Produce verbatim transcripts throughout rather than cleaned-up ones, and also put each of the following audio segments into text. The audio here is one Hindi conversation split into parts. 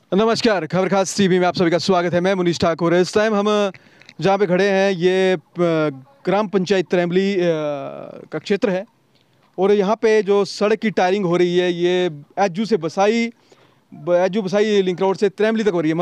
नमस्कार, खबर खास टीवी में आप सभी का स्वागत है। मैं मुनीश ठाकुर। इस टाइम हम जहाँ पे खड़े हैं ये ग्राम पंचायत त्रैम्बली का क्षेत्र है और यहाँ पे जो सड़क की टायरिंग हो रही है ये एजू से बसाई एजू बसाई लिंक रोड से त्रैम्बली तक हो रही है।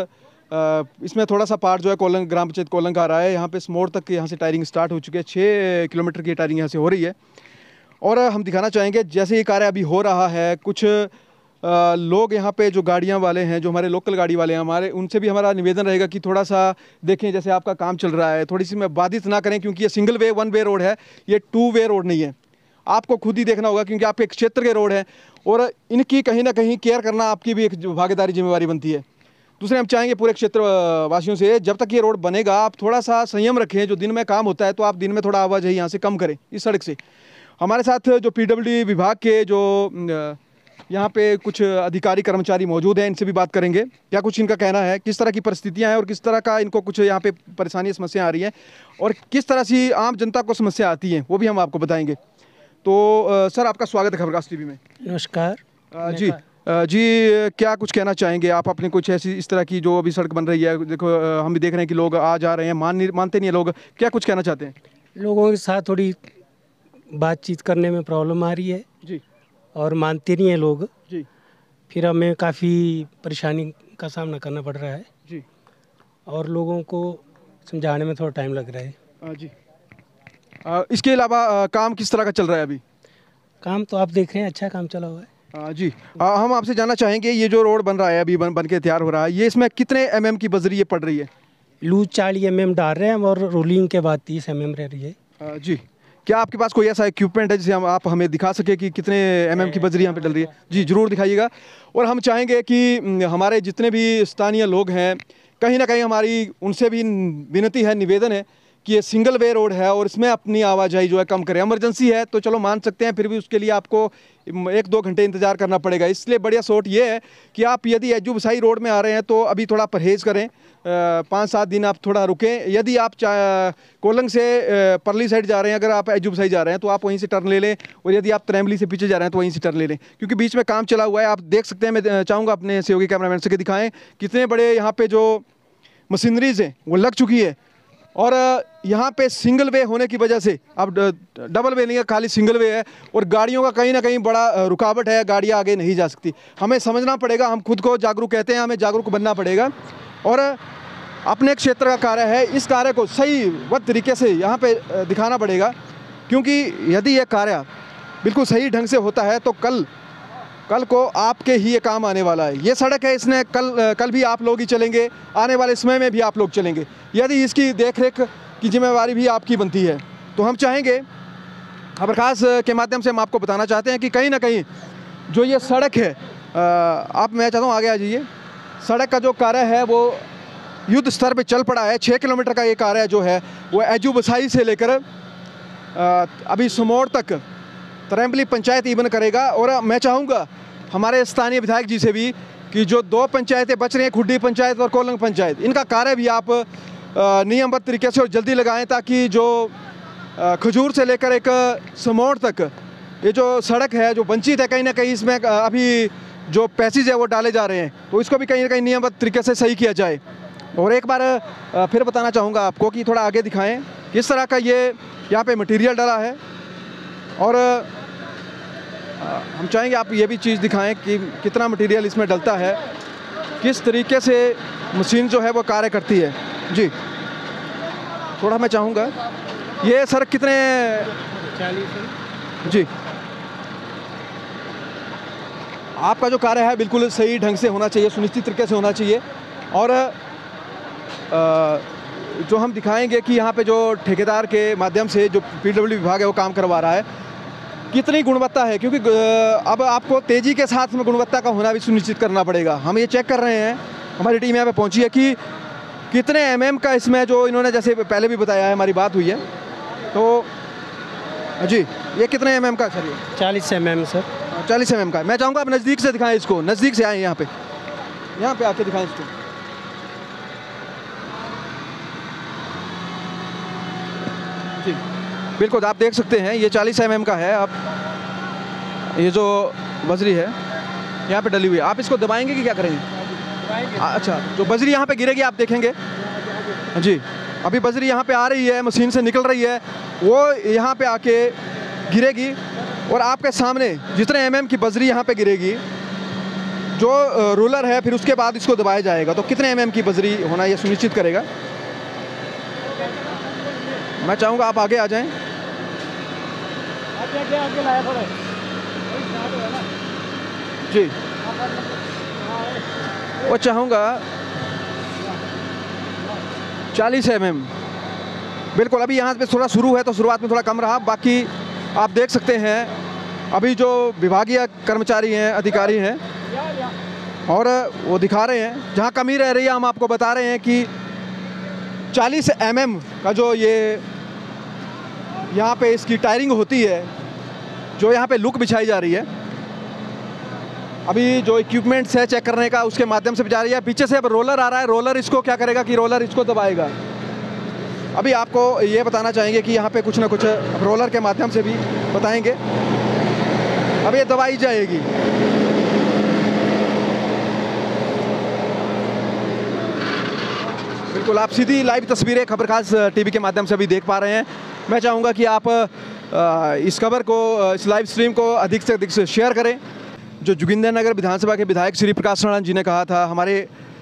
महज इसमें थोड़ा सा पार्ट जो है कोलंग ग्राम पंचायत कोलंग का आ रहा है। यहाँ पे स्मोड़ तक यहाँ से टायरिंग स्टार्ट हो चुकी है। छः किलोमीटर की टायरिंग यहाँ से हो रही है और हम दिखाना चाहेंगे जैसे ये कार्य अभी हो रहा है, कुछ आ, लोग यहाँ पे जो गाड़ियाँ वाले हैं, जो हमारे लोकल गाड़ी वाले हैं, हमारे उनसे भी हमारा निवेदन रहेगा कि थोड़ा सा देखें जैसे आपका काम चल रहा है, थोड़ी सी में बाधित ना करें क्योंकि ये single way one way road है, ये टू वे रोड नहीं है। आपको खुद ही देखना होगा क्योंकि आपके क्षेत्र के रोड हैं और इनकी कहीं ना कहीं केयर करना आपकी भी एक भागीदारी जिम्मेवारी बनती है। दूसरे हम चाहेंगे पूरे क्षेत्र वासियों से, जब तक ये रोड बनेगा आप थोड़ा सा संयम रखें। जो दिन में काम होता है तो आप दिन में थोड़ा आवाजाही यहाँ से कम करें इस सड़क से। हमारे साथ जो पीडब्ल्यूडी विभाग के जो यहाँ पे कुछ अधिकारी कर्मचारी मौजूद हैं, इनसे भी बात करेंगे क्या कुछ इनका कहना है, किस तरह की परिस्थितियाँ हैं और किस तरह का इनको कुछ यहाँ पे परेशानी समस्या आ रही हैं और किस तरह से आम जनता को समस्या आती हैं वो भी हम आपको बताएंगे। तो आ, सर आपका स्वागत है खबरकास्ट टीवी में। नमस्कार। आ, जी आ, जी क्या कुछ कहना चाहेंगे आप अपने कुछ ऐसी इस तरह की जो अभी सड़क बन रही है, देखो हम भी देख रहे हैं कि लोग आ जा रहे हैं, मान नहीं मानते नहीं है लोग, क्या कुछ कहना चाहते हैं? लोगों के साथ थोड़ी बातचीत करने में प्रॉब्लम आ रही है जी और मानते नहीं है लोग जी, फिर फिर हमें काफ़ी परेशानी का सामना करना पड़ रहा है जी और लोगों को समझाने में थोड़ा टाइम लग रहा है। आ, जी आ, इसके अलावा आ, काम किस तरह का चल रहा है अभी? काम तो आप देख रहे हैं, अच्छा काम चला हुआ है। आ, जी आ, हम आपसे जानना चाहेंगे ये जो रोड बन रहा है अभी बन बन के तैयार हो रहा है, ये इसमें कितने एम एम की बजरी ये पड़ रही है? लूज चालीस एम एम डाल रहे हैं हम और रोलिंग के बाद तीस एम एम रह रही है। आ, जी क्या आपके पास कोई ऐसा इक्विपमेंट है जिसे हम आप हमें दिखा सके कि कितने एम एम की बजरी यहाँ पे डल रही है? जी ज़रूर दिखाइएगा। और हम चाहेंगे कि हमारे जितने भी स्थानीय लोग हैं, कहीं ना कहीं हमारी उनसे भी विनती है, निवेदन है कि ये सिंगल वे रोड है और इसमें अपनी आवाजाही जो है कम करें। इमरजेंसी है तो चलो मान सकते हैं, फिर भी उसके लिए आपको एक दो घंटे इंतज़ार करना पड़ेगा। इसलिए बढ़िया सोच ये है कि आप यदि एजू बसाई रोड में आ रहे हैं तो अभी थोड़ा परहेज़ करें, पाँच सात दिन आप थोड़ा रुकें। यदि आप कोलंग से परली साइड जा रहे हैं, अगर आप एजू बसाई जा रहे हैं तो आप वहीं से टर्न ले लें और यदि आप त्रैम्बली से पीछे जा रहे हैं तो वहीं से टर्न ले लें क्योंकि बीच में काम चला हुआ है। आप देख सकते हैं, मैं चाहूँगा अपने सहयोगी कैमरामैन से कि दिखाएँ कितने बड़े यहाँ पर जो मशीनरीज हैं वो लग चुकी है और यहाँ पे सिंगल वे होने की वजह से अब डबल वे नहीं है, खाली सिंगल वे है और गाड़ियों का कहीं ना कहीं बड़ा रुकावट है, गाड़ियाँ आगे नहीं जा सकती। हमें समझना पड़ेगा, हम खुद को जागरूक कहते हैं, हमें जागरूक बनना पड़ेगा और अपने क्षेत्र का कार्य है, इस कार्य को सही व तरीके से यहाँ पे दिखाना पड़ेगा क्योंकि यदि ये कार्य बिल्कुल सही ढंग से होता है तो कल कल को आपके ही ये काम आने वाला है। ये सड़क है, इसने कल कल भी आप लोग ही चलेंगे, आने वाले समय में भी आप लोग चलेंगे यदि इसकी देखरेख की जिम्मेवारी भी आपकी बनती है। तो हम चाहेंगे, खबरखास के माध्यम से हम आपको बताना चाहते हैं कि कहीं ना कहीं जो ये सड़क है, आप मैं चाहता हूँ आगे आ जाइए, सड़क का जो कार्य है वो युद्ध स्तर पर चल पड़ा है। छः किलोमीटर का ये कार्य जो है वो एजू बसाई से लेकर अभी समोड़ तक त्रैम्बली पंचायत इवन करेगा। और मैं चाहूँगा हमारे स्थानीय विधायक जी से भी कि जो दो पंचायतें बच रही हैं, खुड्डी पंचायत और कोलंग पंचायत, इनका कार्य भी आप नियमबद्ध तरीके से और जल्दी लगाएं ताकि जो खजूर से लेकर एक समोड़ तक ये जो सड़क है जो वंचित है, कहीं ना कहीं इसमें अभी जो पैसेज है वो डाले जा रहे हैं तो इसको भी कहीं ना कहीं नियमबद्ध तरीके से सही किया जाए। और एक बार फिर बताना चाहूँगा आपको कि थोड़ा आगे दिखाएँ किस तरह का ये यहाँ पे मटीरियल डला है और हम चाहेंगे आप ये भी चीज़ दिखाएं कि कितना मटेरियल इसमें डलता है, किस तरीके से मशीन जो है वो कार्य करती है। जी थोड़ा मैं चाहूँगा, ये सड़क कितने चालीस जी आपका जो कार्य है बिल्कुल सही ढंग से होना चाहिए, सुनिश्चित तरीके से होना चाहिए। और जो हम दिखाएंगे कि यहाँ पे जो ठेकेदार के माध्यम से जो पीडब्ल्यूडी विभाग है वो काम करवा रहा है, कितनी गुणवत्ता है, क्योंकि अब आपको तेज़ी के साथ में गुणवत्ता का होना भी सुनिश्चित करना पड़ेगा। हम ये चेक कर रहे हैं, हमारी टीम यहाँ पे पहुँची है कि कितने एमएम का इसमें जो इन्होंने जैसे पहले भी बताया है, हमारी बात हुई है तो जी ये कितने एमएम का सर? ये चालीस एम एम सर। चालीस एमएम का। मैं चाहूँगा आप नज़दीक से दिखाएँ इसको, नज़दीक से आएँ यहाँ पे, यहाँ पे आके दिखाएँ इसको। जी बिल्कुल आप देख सकते हैं ये चालीस एम एम का है। आप ये जो बजरी है यहाँ पे डली हुई है, आप इसको दबाएंगे कि क्या करेंगे? अच्छा, जो बजरी यहाँ पे गिरेगी आप देखेंगे जी। अभी बजरी यहाँ पे आ रही है, मशीन से निकल रही है, वो यहाँ पे आके गिरेगी और आपके सामने जितने एमएम की बजरी यहाँ पे गिरेगी, जो रोलर है फिर उसके बाद इसको दबाया जाएगा। तो कितने एमएम की बजरी होना ये सुनिश्चित करेगा। मैं चाहूँगा आप आगे आ जाएं। जी, वो चाहूँगा चालीस एम एम। बिल्कुल, अभी यहाँ पे थोड़ा शुरू है तो शुरुआत में थोड़ा कम रहा, बाकी आप देख सकते हैं अभी जो विभागीय कर्मचारी हैं, अधिकारी हैं, और वो दिखा रहे हैं जहाँ कमी रह रही है। हम आपको बता रहे हैं कि चालीस एम एम का जो ये यहाँ पे इसकी टायरिंग होती है, जो यहाँ पे लुक बिछाई जा रही है, अभी जो इक्विपमेंट्स है चेक करने का उसके माध्यम से जा रही है। पीछे से अब रोलर आ रहा है, रोलर इसको क्या करेगा कि रोलर इसको दबाएगा। अभी आपको ये बताना चाहेंगे कि यहाँ पे कुछ ना कुछ रोलर के माध्यम से भी बताएंगे। अब ये दबाई जाएगी। बिल्कुल, आप सीधी लाइव तस्वीरें खबर खास टीवी के माध्यम से अभी देख पा रहे हैं। मैं चाहूँगा कि आप इस खबर को, इस लाइव स्ट्रीम को अधिक से अधिक से शेयर करें। जो जोगिंदरनगर विधानसभा के विधायक श्री प्रकाश राणा जी ने कहा था हमारे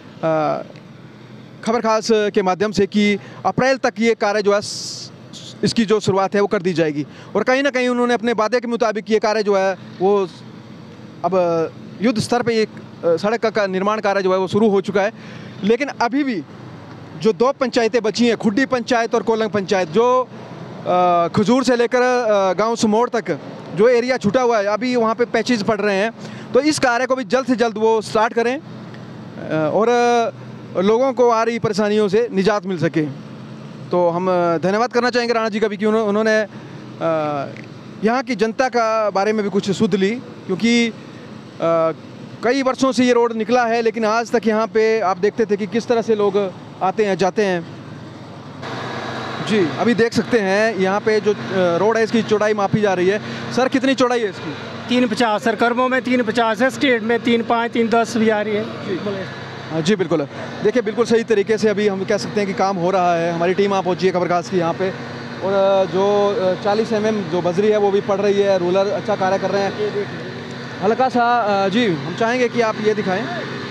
खबर खास के माध्यम से कि अप्रैल तक ये कार्य जो है इसकी जो शुरुआत है वो कर दी जाएगी, और कहीं ना कहीं उन्होंने अपने वादे के मुताबिक ये कार्य जो है वो अब युद्ध स्तर पे एक सड़क का निर्माण कार्य जो है वो शुरू हो चुका है। लेकिन अभी भी जो दो पंचायतें बची हैं, खुड्डी पंचायत और कोलंग पंचायत, जो खजूर से लेकर गांव सुमोड़ तक जो एरिया छूटा हुआ है, अभी वहाँ पे पैचेज पड़ रहे हैं। तो इस कार्य को भी जल्द से जल्द वो स्टार्ट करें और लोगों को आ रही परेशानियों से निजात मिल सके। तो हम धन्यवाद करना चाहेंगे राणा जी का भी कि उन्होंने यहाँ की जनता का बारे में भी कुछ सुध ली, क्योंकि कई वर्षों से ये रोड निकला है लेकिन आज तक यहाँ पे आप देखते थे कि किस तरह से लोग आते हैं जाते हैं। जी, अभी देख सकते हैं यहाँ पे जो रोड है इसकी चौड़ाई मापी जा रही है। सर, कितनी चौड़ाई है इसकी? तीन पचास सर, कर्मों में तीन पचास है, स्टेट में तीन पाँच तीन दस भी आ रही है। हाँ जी, बिल्कुल। देखिए, बिल्कुल सही तरीके से अभी हम कह सकते हैं कि काम हो रहा है। हमारी टीम वहाँ पहुँची है खबर खास की यहाँ पे, और जो चालीस एम एम जो बजरी है वो भी पड़ रही है। रूलर अच्छा कार्य कर रहे हैं। हल्का सा जी, हम चाहेंगे कि आप ये दिखाएं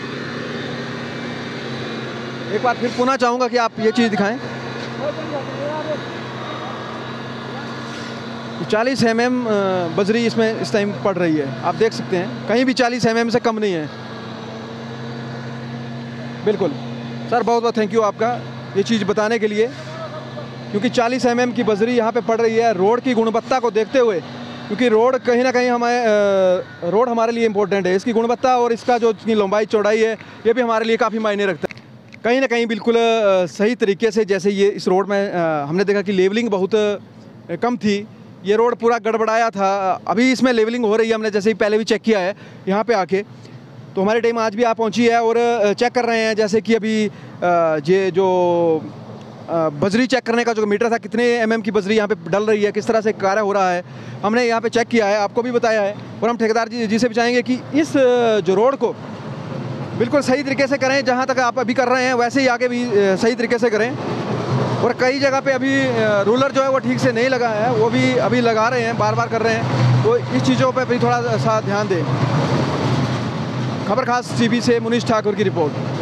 एक बार, फिर पुनः चाहूँगा कि आप ये चीज़ दिखाएं। चालीस एम एम बजरी इसमें इस टाइम पड़ रही है, आप देख सकते हैं, कहीं भी चालीस एम एम से कम नहीं है। बिल्कुल सर, बहुत बहुत थैंक यू आपका ये चीज़ बताने के लिए, क्योंकि चालीस एम एम की बजरी यहाँ पे पड़ रही है रोड की गुणवत्ता को देखते हुए, क्योंकि रोड कहीं ना कहीं हमारे रोड हमारे लिए इम्पोर्टेंट है। इसकी गुणवत्ता और इसका जो लंबाई चौड़ाई है ये भी हमारे लिए काफ़ी मायने रखता है। कहीं ना कहीं बिल्कुल सही तरीके से, जैसे ये इस रोड में हमने देखा कि लेवलिंग बहुत कम थी, ये रोड पूरा गड़बड़ाया था। अभी इसमें लेवलिंग हो रही है, हमने जैसे ही पहले भी चेक किया है यहाँ पे आके। तो हमारी टीम आज भी आ पहुँची है और चेक कर रहे हैं, जैसे कि अभी ये जो बजरी चेक करने का जो मीटर था, कितने एम एम की बजरी यहाँ पे डल रही है, किस तरह से कार्य हो रहा है, हमने यहाँ पे चेक किया है, आपको भी बताया है। और हम ठेकेदार जी जी से भी चाहेंगे कि इस जो रोड को बिल्कुल सही तरीके से करें, जहाँ तक आप अभी कर रहे हैं वैसे ही आगे भी सही तरीके से करें। और कई जगह पे अभी रूलर जो है वो ठीक से नहीं लगा है, वो भी अभी लगा रहे हैं, बार बार कर रहे हैं। तो इस चीज़ों पे भी थोड़ा सा ध्यान दें। खबर खास टीवी से मुनीश ठाकुर की रिपोर्ट।